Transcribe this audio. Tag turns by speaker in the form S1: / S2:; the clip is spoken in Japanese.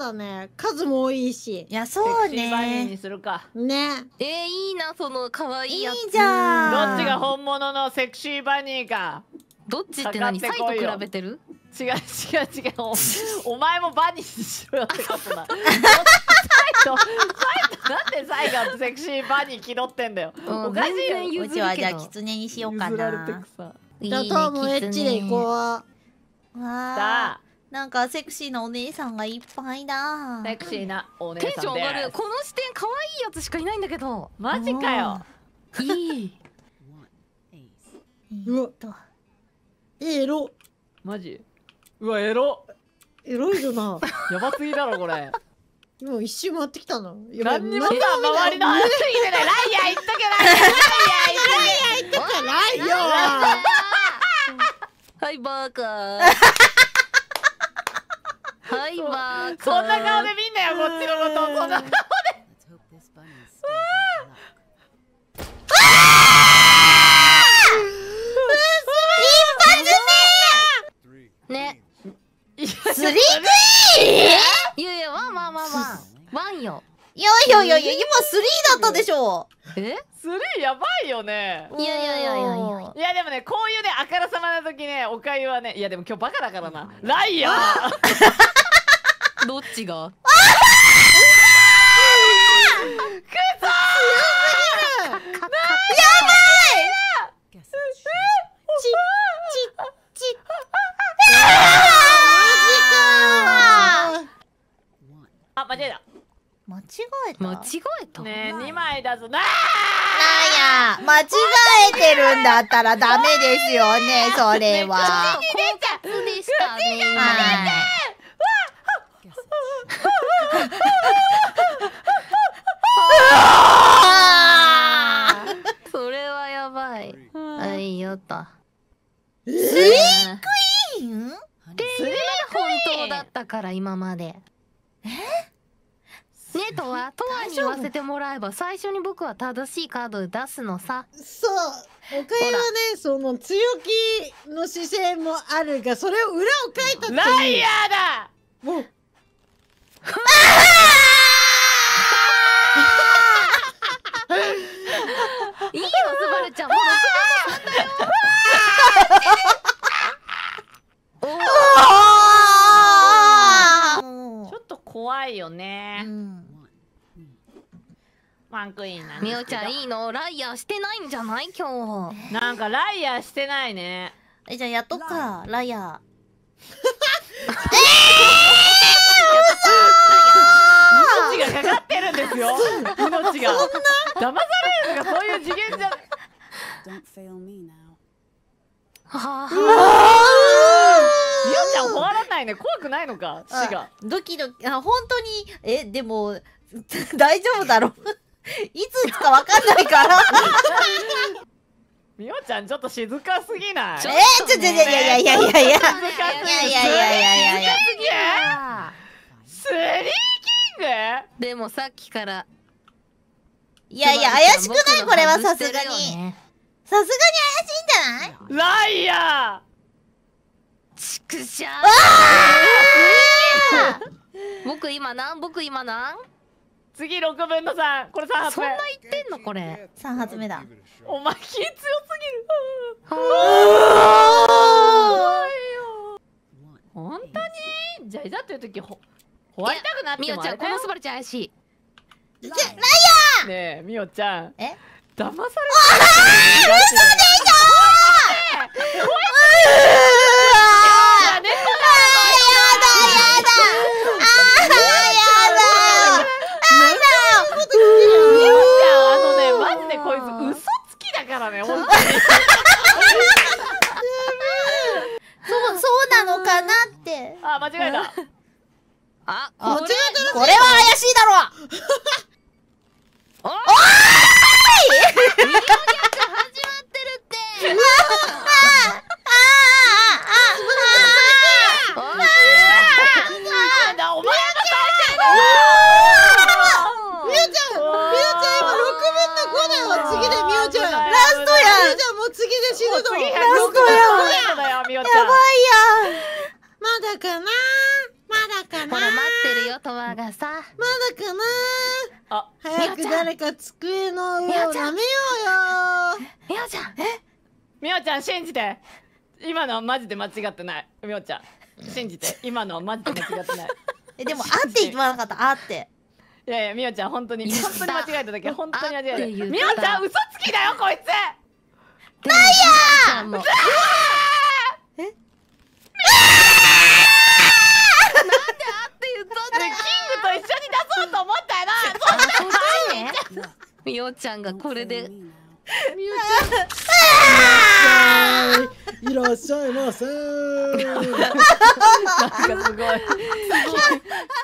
S1: だね。数も多いし。
S2: いや、そう
S3: セクシーバニーに
S2: ね。
S3: するか。
S1: ね。
S4: いいな、その可愛いやつ。
S2: いいじゃん。
S3: どっちが本物のセクシーバニーか。
S4: どっちって何？サイと比べてる？
S3: 違う違う違う。お前もバニーにしろよってことな。サイとなんでサイがセクシーバニー気取ってんだよ。おかしいよ。
S2: うちはじゃあキツネにしようか
S3: 譲られて
S2: な。
S3: くさ。
S1: じゃあトームエッチで行こう。
S2: わ
S3: さ
S2: あ、
S3: あ、
S2: なんかセクシーなお姉さんがいっぱいだ。
S3: セクシーなお姉
S4: テンシ
S3: さんで
S4: ョン上がる。
S3: す。
S4: この視点可愛いやつしかいないんだけど。
S3: マジかよ。
S4: いい。
S1: うわエロ。
S3: マジ。うわエロ。
S1: エロいよな。
S3: やばすぎだろこれ。
S1: 今一周回ってきたの。
S3: 何にもさ周りの話聞いてない。ライアー言っとけライアー。
S1: 言ってないよ。
S4: はいバーカー。はいバーカー。
S3: そんな顔で見んなよこっちのこと。そんな顔で。
S4: ね。
S2: スリークイ
S4: いやいや、ワンワンワンワン。ワンよ。
S2: いやいやいやいや、今スリーだったでしょ。
S4: え？
S3: スリーやばいよね。
S4: いやいやいやいやいや。
S3: いやでもねこういうねあからさまな時ねおかゆはねいやでも今日バカだからな。ライアー。
S4: どっちが？
S3: あ間違えた。
S2: 間違えた。
S4: 間違えた。
S3: ねえ2枚だぞな。
S2: なんや、間違えてるんだったらダメですよね、それは。
S4: 狡猾でしたね。
S2: はい。
S4: それはやばい。はいよっと。
S2: スリークイーン？
S4: っていうのが本当だったから今まで。ねとはに言わせてもらえば最初に僕は正しいカードを出すのさ。
S1: そう。おかゆはね、その強気の姿勢もあるが、それを裏を書いたっていう。
S3: ライアーだ。
S1: もう。
S4: いいよスバルちゃん。もう6分の3だよ。
S3: ちょっと怖いよね。
S2: うん
S3: ワンクイーンなんですけど
S4: みおちゃんいいの？ライアーしてないんじゃない今日。
S3: なんかライアーしてないね。
S2: じゃあやっとくか、ライア
S3: 命がかかってるんですよ。命が。騙されるとかそういう次元じゃ。
S4: はあ。
S3: みおちゃん終わらないね。怖くないのか死が。
S2: ドキドキ、本当に、でも、大丈夫だろう。いつ打つかわかんないから。
S3: みおちゃんちょっと静かすぎない？
S2: いやいやいやいやいやいや。いやいやいやいやいや。
S3: スリーキング？
S4: でもさっきから
S2: いやいや、怪しくないこれはさすがに。さすがに怪しいんじゃない
S3: ライア
S4: ちくしゃー。僕今何？
S3: 次6分の3。これ3発目。
S4: そんな言ってんのこれ。
S2: 3発目だ。
S3: お前気強すぎる。本当に？じゃあいざという時終わりたくなって
S4: みおちゃんこ
S3: もあれだよ
S4: のスバルちゃん怪しい。
S2: ライアー
S3: ねえみおちゃん
S2: え
S3: 騙されてる。マジでこいつ嘘つきだからね本当に。
S2: そうなのかなって。
S3: あ間違えた。
S4: あ、
S2: これは怪しいだろ。
S4: おーい。ミオギャグ始まってるって。
S3: なんだお前が
S1: みおちゃん今6分の5だよ。次でみおちゃん。
S2: ラストや。
S1: みおちゃんもう次で死ぬの。
S3: 次
S1: や
S3: 106分だよみおちゃん。
S2: ばいや。
S1: まだかな。まだかな。
S4: ほら待ってるよとわアがさ。
S1: まだかな。
S3: あ、
S1: 早く誰か机の上を舐めようよ。
S4: みおちゃん。
S3: みおちゃん信じて。今のはマジで間違ってない。みおちゃん信じて。今のはマジで間違ってない。
S2: でもあって言わなかった。あって。
S3: いやいや、みおちゃん本当に間違えただけ。本当に間違えた。
S4: あって言った
S3: みおちゃん嘘つきだよこいつ。
S4: なんや。もう。
S3: キングと一緒に出そうと思ったよな。
S4: そっちね。みおちゃんがこれで。
S1: みおちゃん。いらっしゃいませ。
S3: なんかすごい。